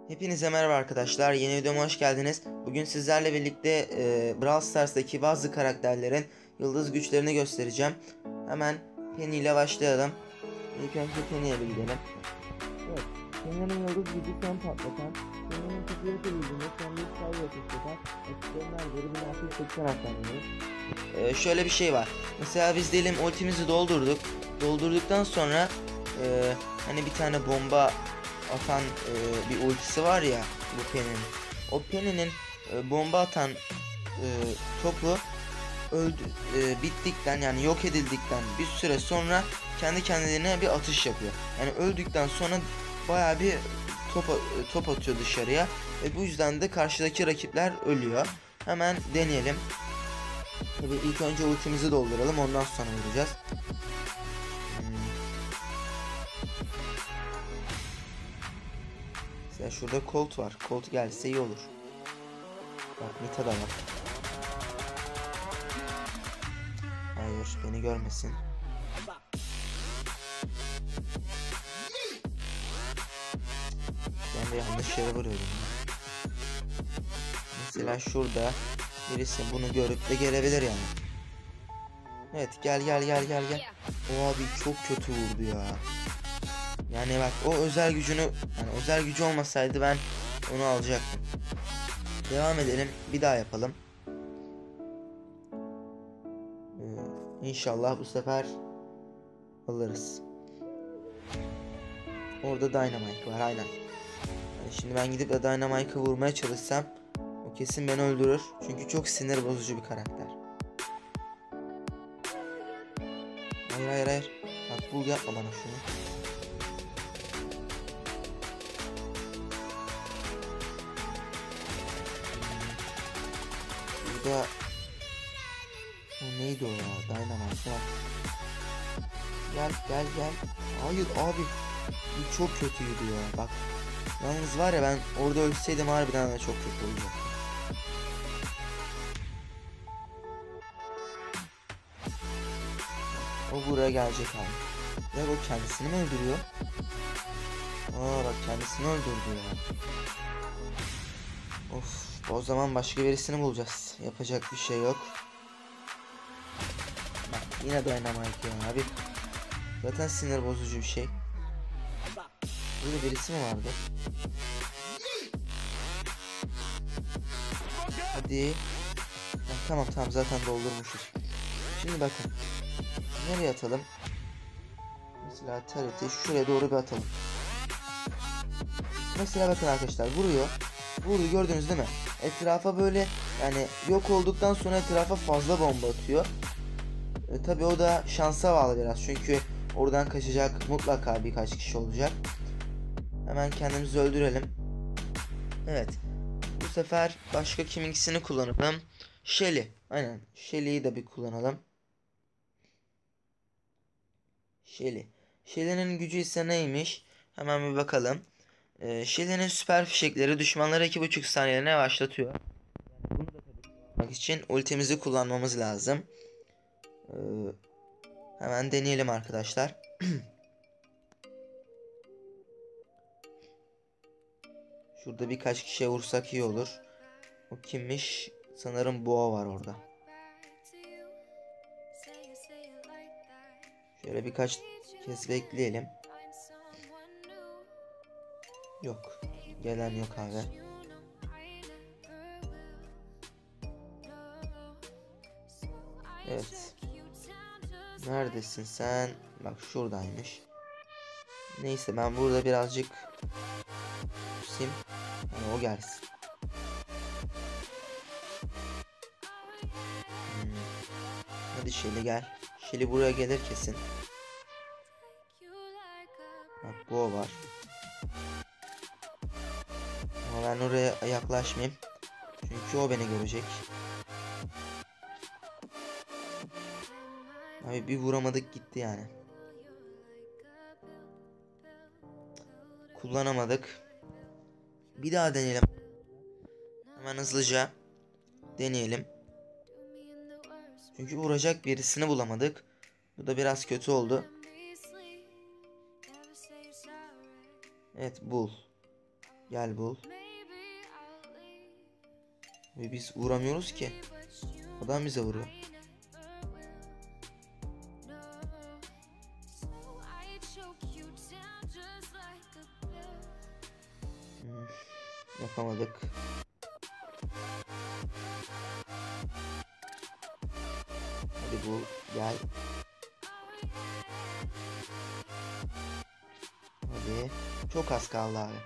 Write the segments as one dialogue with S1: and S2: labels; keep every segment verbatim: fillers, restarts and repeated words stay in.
S1: Hepinize merhaba arkadaşlar. Yeni videoma hoş geldiniz. Bugün sizlerle birlikte e, Brawl Stars'taki bazı karakterlerin yıldız güçlerini göstereceğim. Hemen Penny ile başlayalım. İlk önce Penny'ye bir gidelim. Evet. Penny'nin yıldız gücü son patlatan. Penny'nin kapıyı atabildiğinde son bir sayı ateşleten. Ekstremler geri bin altı yüz seksen atlanıyoruz. E, şöyle bir şey var. Mesela biz diyelim ultimizi doldurduk. Doldurduktan sonra e, hani bir tane bomba atan e, bir ultisi var ya bu Penny'nin. O Penny'nin e, bomba atan e, topu öldü e, bittikten yani yok edildikten bir süre sonra kendi kendine bir atış yapıyor. Yani öldükten sonra baya bir top top atıyor dışarıya ve bu yüzden de karşıdaki rakipler ölüyor. Hemen deneyelim. Tabii ilk önce ultimizi dolduralım, ondan sonra vuracağız. Ya şurada Colt var. Colt gelse iyi olur. Bak Nita da var. Hayır, beni görmesin. Ben de yanlış yere vuruyorum. Mesela şurada birisi bunu görüp de gelebilir yani. Evet, gel gel gel gel gel. O abi çok kötü vurdu ya. Yani bak o özel gücünü, yani özel gücü olmasaydı ben onu alacaktım. Devam edelim. Bir daha yapalım. Ee, İnşallah bu sefer alırız. Orada Dynamite var aynen. Yani şimdi ben gidip de Dynamite'ı vurmaya çalışsam o kesin beni öldürür. Çünkü çok sinir bozucu bir karakter. Hayır hayır hayır. Bak bul yapma bana şunu. Burada o neydi o ya? Dynamite var. Gel gel gel. Hayır abi. Bu çok kötüydü ya. Bak. Yalnız var ya, ben orada ölseydim harbiden de çok kötü olacak. O buraya gelecek abi. Ya o kendisini mi öldürüyor? Aa bak, kendisini öldürdü ya. Of, o zaman başka birisini bulacağız. Yapacak bir şey yok. Bak yine Dynamite ya abi. Zaten sinir bozucu bir şey. Burada birisi mi vardı? Hadi. Ha, tamam tamam, zaten doldurmuşuz. Şimdi bakın. Nereye atalım? Mesela T R T şuraya doğru bir atalım. Mesela bakın arkadaşlar, vuruyor. Vurdu, gördünüz değil mi? Etrafa böyle, yani yok olduktan sonra etrafa fazla bomba atıyor. E, tabii o da şansa bağlı biraz. Çünkü oradan kaçacak mutlaka birkaç kişi olacak. Hemen kendimizi öldürelim. Evet. Bu sefer başka kiminkisini kullanalım. Shelly. Aynen. Shelly'yi de bir kullanalım. Shelly. Shelly'nin gücü ise neymiş? Hemen bir bakalım. Ee, Shelly'nin süper fişekleri düşmanları iki buçuk saniyede yavaşlatıyor. Bunu da tabii kullanmak için ultimizi kullanmamız lazım. Ee, hemen deneyelim arkadaşlar. Şurada birkaç kişiye vursak iyi olur. O kimmiş? Sanırım Boğa var orada. Şöyle birkaç kez bekleyelim. Yok. Gelen yok abi. Evet. Neredesin sen? Bak şuradaymış. Neyse, ben burada birazcık sim. Yani o gelsin. Hmm. Hadi Shelly gel. Shelly buraya gelir kesin. Bak bu o var. Ama ben oraya yaklaşmayayım. Çünkü o beni görecek. Abi bir vuramadık gitti yani. Kullanamadık. Bir daha deneyelim. Hemen hızlıca deneyelim. Çünkü vuracak birisini bulamadık. Bu da biraz kötü oldu. Evet, bul. Gel bul. Ve biz vuramıyoruz ki. Adam bize vuruyor. Hmm, yapamadık. Hadi bul. Gel. Hadi. Çok az kaldı abi.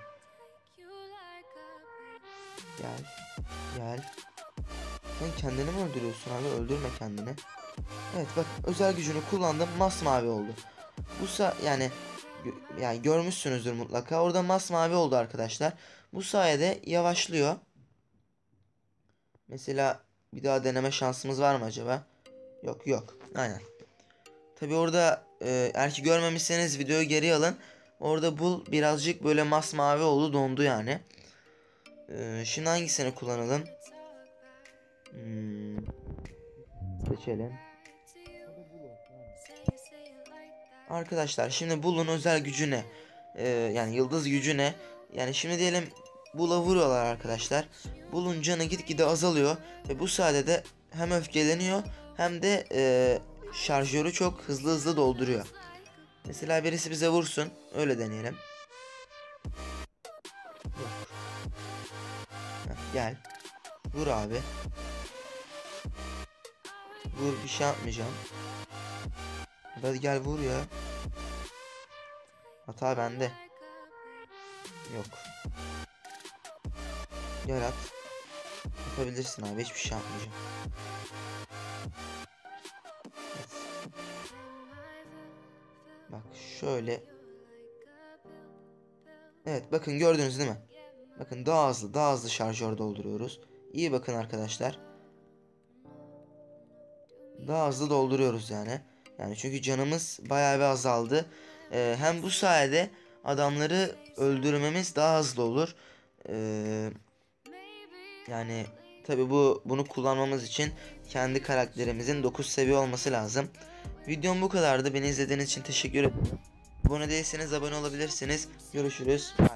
S1: Gel. Gel. Sen kendini mi öldürüyorsun abi? Öldürme kendini. Evet bak, özel gücünü kullandım, masmavi oldu. Bu sa yani yani görmüşsünüzdür mutlaka. Orada masmavi oldu arkadaşlar. Bu sayede yavaşlıyor. Mesela bir daha deneme şansımız var mı acaba? Yok yok. Aynen. Tabi orada e, eğer ki görmemişseniz videoyu geri alın. Orada bul birazcık böyle masmavi oldu, dondu yani. E, şimdi hangisini kullanalım? Hmm, seçelim. Arkadaşlar şimdi Bull'un özel gücü ne? Ee, yani yıldız gücü ne? Yani şimdi diyelim Bull'a vuruyorlar arkadaşlar. Bull'un canı gitgide azalıyor. Ve bu sayede hem öfkeleniyor hem de e, şarjörü çok hızlı hızlı dolduruyor. Mesela birisi bize vursun. Öyle deneyelim. Heh, gel. Vur abi. Vur, bir şey yapmayacağım. Hadi gel vur ya. Hata bende. Yok. Gel at. Yapabilirsin abi, hiçbir şey yapmayacağım. Evet. Bak şöyle. Evet bakın, gördünüz değil mi? Bakın daha hızlı daha hızlı şarjör dolduruyoruz. İyi bakın arkadaşlar. Daha hızlı dolduruyoruz yani. Yani çünkü canımız bayağı bir azaldı. Ee, hem bu sayede adamları öldürmemiz daha hızlı olur. Ee, yani tabi bu bunu kullanmamız için kendi karakterimizin dokuz seviye olması lazım. Videom bu kadardı. Beni izlediğiniz için teşekkür ederim. Abone değilseniz abone olabilirsiniz. Görüşürüz.